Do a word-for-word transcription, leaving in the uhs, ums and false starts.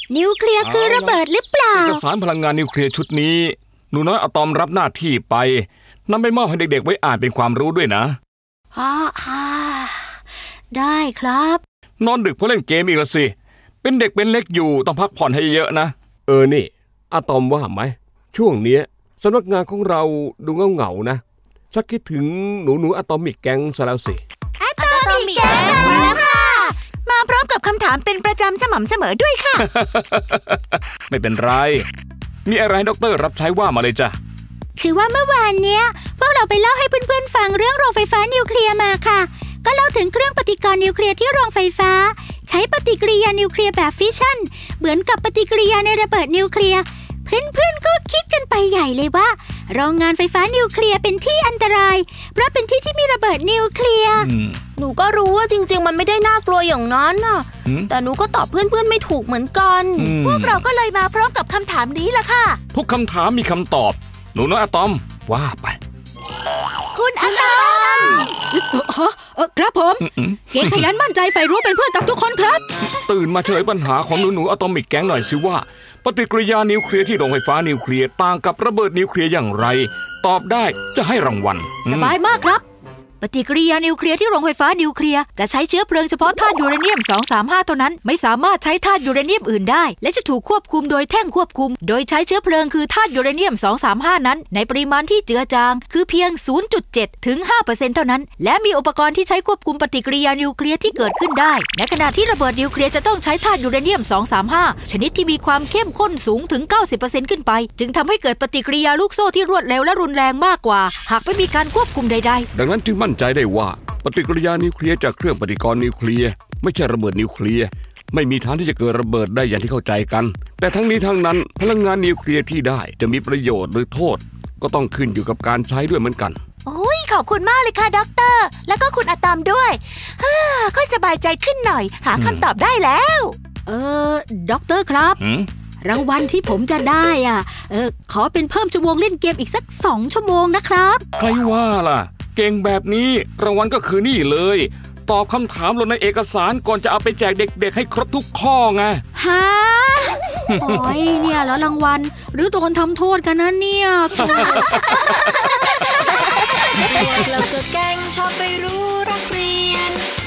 นิวเคลียร์คือระเบิดหรือเปล่าเอกสารพลังงานนิวเคลียร์ชุดนี้หนูน้อยอะตอมรับหน้าที่ไปนำไปมอบให้เด็กๆไว้อ่านเป็นความรู้ด้วยนะอ๋อได้ครับนอนดึกเพราะเล่นเกมอีกแล้วสิเป็นเด็กเป็นเล็กอยู่ต้องพักผ่อนให้เยอะนะเออนี่อะตอมว่าไหมช่วงนี้สำนักงานของเราดูเงาๆนะชักคิดถึงหนูหนูอะตอมิกแก๊งซะแล้วสิอะตอมิกแก๊งมาแล้วค่ะมาพร้อมกับคำถามเป็นประจำสม่ำเสมอด้วยค่ะไม่เป็นไรมีอะไรด็อกเตอร์รับใช้ว่ามาเลยจ้ะคือว่าเมื่อวานเนี้ยพวกเราไปเล่าให้เพื่อนๆฟังเรื่องโรงไฟฟ้านิวเคลียร์มาค่ะก็เล่าถึงเครื่องปฏิกรณ์นิวเคลียร์ที่โรงไฟฟ้าใช้ปฏิกิริยานิวเคลียร์แบบฟิชชั่นเหมือนกับปฏิกิริยาในระเบิดนิวเคลียร์เพื่อนๆก็คิดกันไปใหญ่เลยว่าโรงงานไฟฟ้านิวเคลียร์เป็นที่อันตรายเพราะเป็นที่ที่มีระเบิดนิวเคลียร์หนูก็รู้ว่าจริงๆมันไม่ได้น่ากลัวอย่างนั้นน่ะแต่หนูก็ตอบเพื่อนๆไม่ถูกเหมือนกันพวกเราก็เลยมาพร้อมกับคำถามนี้ล่ะค่ะทุกคำถามมีคำตอบหนูน้อยอะตอมว่าไปคุณอะตอมครับผมเก่งขยันมั่นใจใฝ่รู้เป็นเพื่อนกับทุกคนครับตื่นมาเฉลยปัญหาของหนูหนูอะตอมิกแก๊งหน่อยสิว่าปฏิกิริยานิวเคลียร์ที่โรงไฟฟ้านิวเคลียร์ต่างกับระเบิดนิวเคลียร์อย่างไรตอบได้จะให้รางวัลสบายมากครับปฏิกิริยานิวเคลียร์ที่โรงไฟฟ้านิวเคลียร์จะใช้เชื้อเพลิงเฉพาะธาตุยูเรเนียมสองสามห้าเท่านั้นไม่สามารถใช้ธาตุยูเรเนียมอื่นได้และจะถูกควบคุมโดยแท่งควบคุมโดยใช้เชื้อเพลิงคือธาตุยูเรเนียมสองสามห้านั้นในปริมาณที่เจือจางคือเพียง ศูนย์จุดเจ็ด ถึง ห้าเปอร์เซ็นต์ เท่านั้นและมีอุปกรณ์ที่ใช้ควบคุมปฏิกิริยานิวเคลียร์ที่เกิดขึ้นได้ในขณะที่ระเบิดนิวเคลียร์จะต้องใช้ธาตุยูเรเนียมสองสามห้าชนิดที่มีความเข้มข้นสูงถึง เก้าสิบเปอร์เซ็นต์ ขึ้นไปจึงทำให้เกิดปฏิกิริยาลูกโซ่ที่รวดเร็วและรุนแรงมากกว่าหากไม่มีการควบคุมใดๆดังนั้นจึงมั่นใจได้ว่าปฏิกิริยานิวเคลียร์จากเครื่องปฏิกรณ์นิวเคลียร์ไม่ใช่ระเบิดนิวเคลียร์ไม่มีทางที่จะเกิดระเบิดได้อย่างที่เข้าใจกันแต่ทั้งนี้ทั้งนั้นพลังงานนิวเคลียร์ที่ได้จะมีประโยชน์หรือโทษก็ต้องขึ้นอยู่กับการใช้ด้วยเหมือนกันโอ้ยขอบคุณมากเลยค่ะด็อกเตอร์แล้วก็คุณอะตอมด้วยฮ่าค่อยสบายใจขึ้นหน่อยหาคำตอบได้แล้วเออด็อกเตอร์ครับรางวัลที่ผมจะได้อ่ะเออขอเป็นเพิ่มชั่วโมงเล่นเกมอีกสักสองชั่วโมงนะครับใครว่าล่ะเก่งแบบนี้รางวัลก็คือนี่เลยตอบคำถามลงในเอกสารก่อนจะเอาไปแจกเด็กๆให้ครบทุกข้อไงฮะโอ้ยเนี่ยแล้วรางวัลหรือโดนทำโทษกันนะเนี่ยพวกเราก็แก๊งชอบไปรู้รักเรียน